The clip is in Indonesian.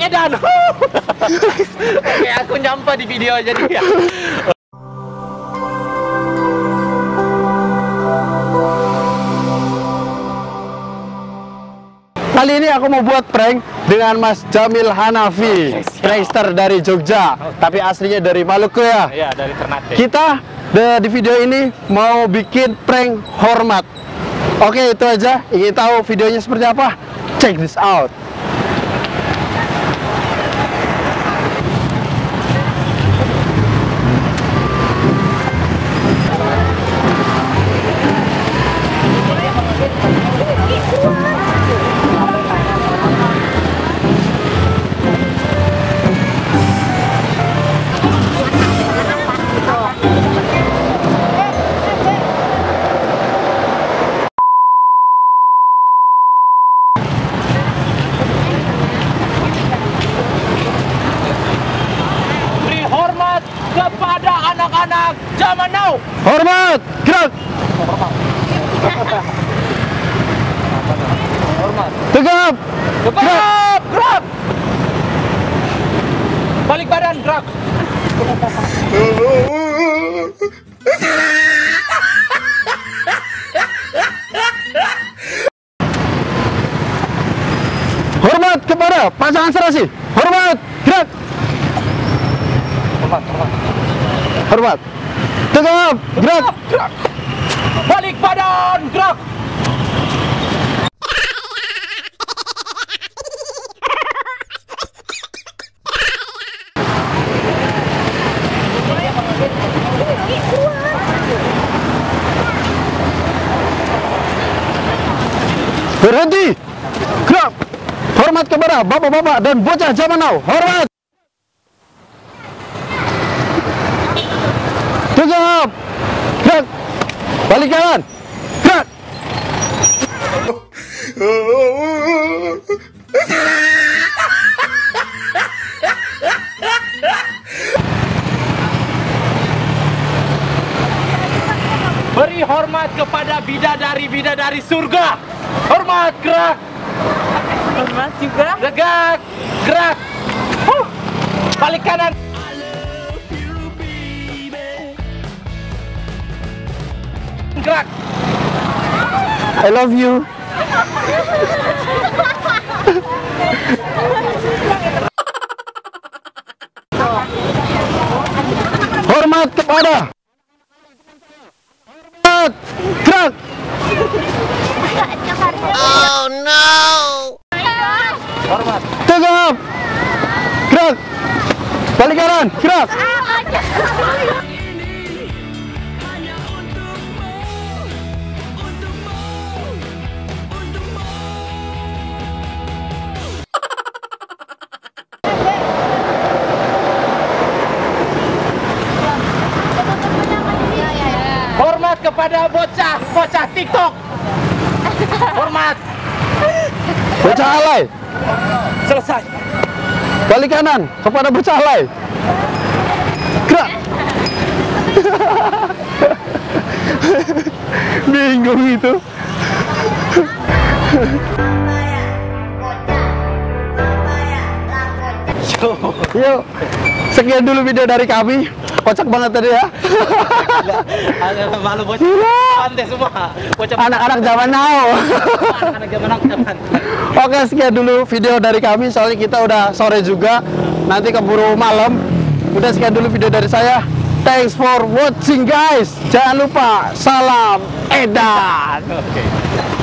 edan. Oke, aku nyampe di video jadi ya. Kali ini aku mau buat prank dengan Mas Jamil Hanafi, prankster dari Jogja, tapi aslinya dari Maluku ya. Iya, dari Ternate. Kita di video ini mau bikin prank hormat. Oke, itu aja. Ingin tahu videonya seperti apa? Check this out. Kepada anak-anak zaman now. Hormat, gerak. Hormat. Tegap. Gerak, gerak. Balik badan, gerak. Hormat kepada pasangan serasi. Hormat, gerak. Hormat, hormat. Hormat. Tegap, gerak. Gerak. Balik badan, gerak. Berhenti. Gerak. Hormat kepada bapak-bapak dan bocah zaman now. Hormat. Tegap. Gerak. Balik kanan. Gerak. Beri hormat kepada bidadari-bidadari surga. Hormat, gerak. Hormat juga. Tegak, gerak. Balik kanan. Gerak. I love you. Hormat kepada. Hormat. Gerak. Oh no. Hormat. Tegap. Gerak. Balik kanan. Gerak. Hormat kepada bocah TikTok. Hormat. Bocah alay. Selesai. Balik kanan kepada bocah alay. Gerak. Bingung itu. Yuk, sekian dulu video dari kami. Kocak banget tadi ya. Ada malu bocah. Pantai semua. Bocah Anak-anak zaman now. anak-anak zaman now pantai. Oke, sekian dulu video dari kami. Soalnya kita udah sore juga. Nanti keburu malam. Udah, sekian dulu video dari saya. Thanks for watching guys. Jangan lupa salam edan. Oke.